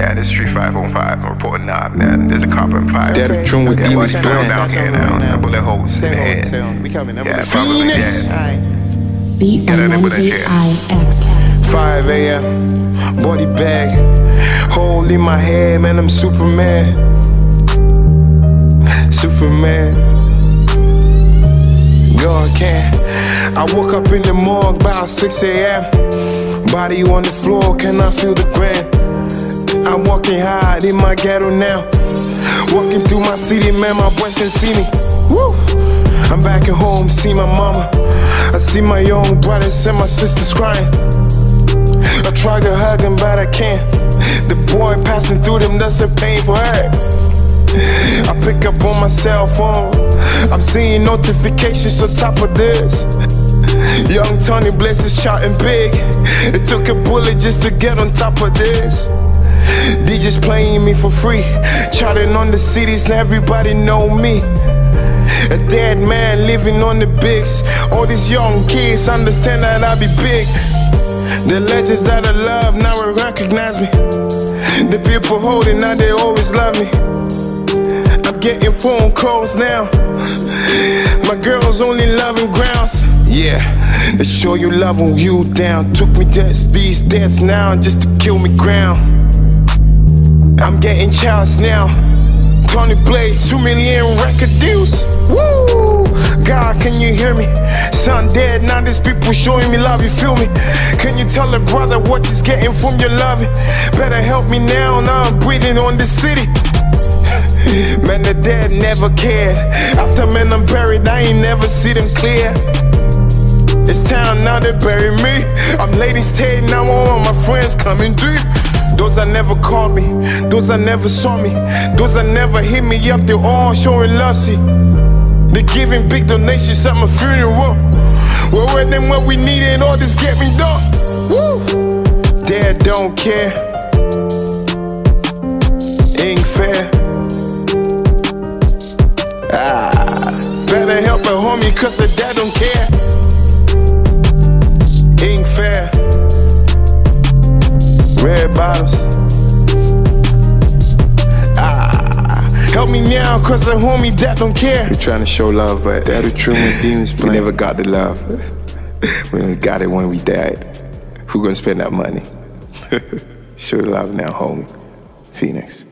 Yeah, this Street 5 on 5. I'm reporting now. There's a cop in 5. That a drum with demons playing. Down here now. Bullet holes in the head. Yeah, Phoenix. BMZIX. 5 a.m. Body bag. Hole in my head, man. I'm Superman. Superman. God can. I woke up in the morgue about 6 a.m. Body on the floor, can I feel the gram? I'm walking hard in my ghetto now. Walking through my city, man, my boys can see me. Woo! I'm back at home, see my mama. I see my young brothers and my sisters crying. I try to hug them, but I can't. The boy passing through them, that's a painful hurt. I pick up on my cell phone. I'm seeing notifications on top of this. Young Tony Blaze is shouting big. It took a bullet just to get on top of this. DJs playing me for free, charting on the cities and everybody know me. A dead man living on the bigs. All these young kids understand that I be big. The legends that I love now recognize me. The people holding now they always love me. I'm getting phone calls now. My girl's only loving grounds. Yeah, they show you love when you down. Took me to these deaths now just to kill me ground. I'm getting childs now. Tony Blaze, 2 million record deals. Woo! God, can you hear me? Son dead, now these people showing me love, you feel me? Can you tell a brother what he's getting from your loving? Better help me now I'm breathing on the city. Man, the dead never cared. After men I'm buried, I ain't never see them clear. It's time now they bury me. I'm lady staying now, all my friends coming deep. Those that never called me, those that never saw me, those that never hit me up, they all showing love, see. They giving big donations at my funeral. Well, when them when we needed, all this get me done. Woo! Dad don't care. Ain't fair. Better help a homie, cause the dad don't care. Ain't fair. Red bottles. Help me now, cause the homie that don't care. We're trying to show love, but that a true with demons playing. We never got the love. We only got it when we died. Who gonna spend that money? Show love now, homie. Phoenix.